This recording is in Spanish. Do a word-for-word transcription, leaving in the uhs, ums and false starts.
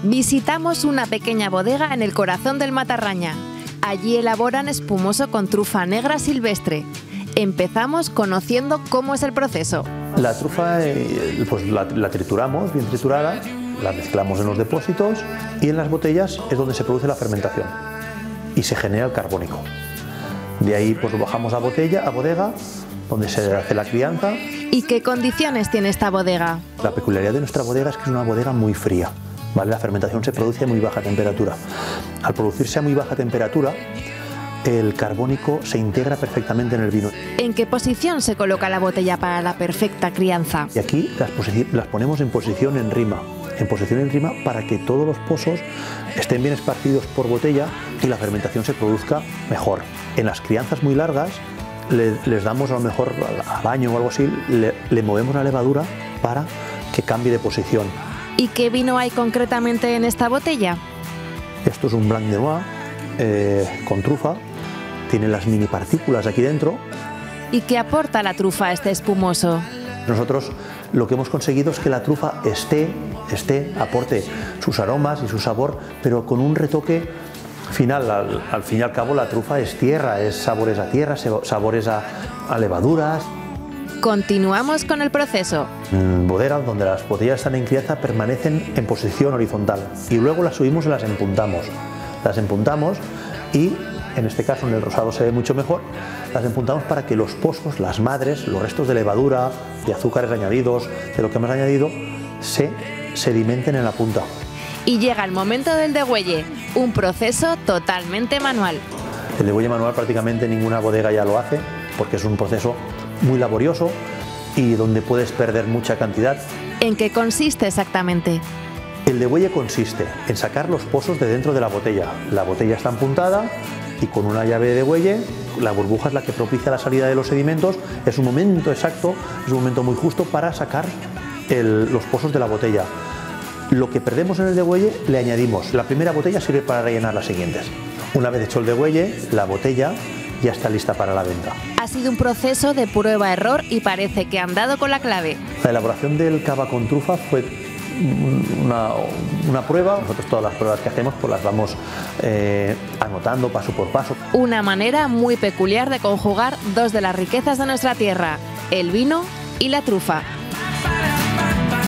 Visitamos una pequeña bodega en el corazón del Matarraña. Allí elaboran espumoso con trufa negra silvestre. Empezamos conociendo cómo es el proceso. La trufa eh, pues la, la trituramos, bien triturada, la mezclamos en los depósitos y en las botellas es donde se produce la fermentación y se genera el carbónico. De ahí pues lo bajamos a botella, a bodega, donde se hace la crianza. ¿Y qué condiciones tiene esta bodega? La peculiaridad de nuestra bodega es que es una bodega muy fría, ¿vale? La fermentación se produce a muy baja temperatura. Al producirse a muy baja temperatura, el carbónico se integra perfectamente en el vino. ¿En qué posición se coloca la botella para la perfecta crianza? Y aquí las, las ponemos en posición en rima, en posición en rima para que todos los pozos estén bien esparcidos por botella y la fermentación se produzca mejor. En las crianzas muy largas le, les damos a lo mejor al año o algo así, le, le movemos la levadura para que cambie de posición. ¿Y qué vino hay concretamente en esta botella? Esto es un Blanc de Noix eh, con trufa. Tiene las mini partículas aquí dentro. ¿Y qué aporta la trufa a este espumoso? Nosotros lo que hemos conseguido es que la trufa esté, esté, aporte sus aromas y su sabor, pero con un retoque final. Al, al fin y al cabo la trufa es tierra, es sabores a tierra, sabores a, a levaduras. Continuamos con el proceso. En bodegas donde las botellas están en crianza permanecen en posición horizontal y luego las subimos y las empuntamos. Las empuntamos y en este caso en el rosado se ve mucho mejor, las empuntamos para que los pozos, las madres, los restos de levadura, de azúcares añadidos, de lo que hemos añadido, se sedimenten en la punta. Y llega el momento del degüelle, un proceso totalmente manual. El degüelle manual prácticamente ninguna bodega ya lo hace, porque es un proceso muy laborioso y donde puedes perder mucha cantidad. ¿En qué consiste exactamente? El degüelle consiste en sacar los pozos de dentro de la botella. La botella está empuntada y con una llave de degüelle, la burbuja es la que propicia la salida de los sedimentos. Es un momento exacto, es un momento muy justo para sacar el, los pozos de la botella. Lo que perdemos en el degüelle le añadimos. La primera botella sirve para rellenar las siguientes. Una vez hecho el degüelle, la botella ya está lista para la venta. Ha sido un proceso de prueba-error y parece que han dado con la clave. La elaboración del cava con trufa fue Una, una prueba. Nosotros todas las pruebas que hacemos pues las vamos eh, anotando paso por paso. Una manera muy peculiar de conjugar dos de las riquezas de nuestra tierra, el vino y la trufa.